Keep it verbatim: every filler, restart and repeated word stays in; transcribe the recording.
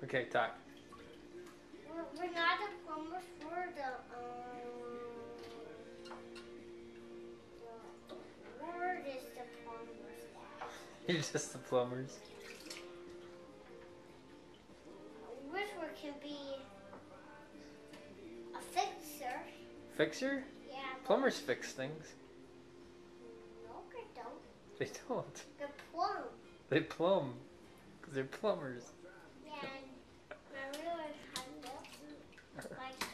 Okay, talk. We're, we're not the plumbers. We're the um. The word is the plumbers. You're just the plumbers. Which one can be a fixer? Fixer? Yeah. Plumbers fix things. No, they don't. They don't. The plum. They plumb. Because they're plumbers. Yeah, and my real life has this. Like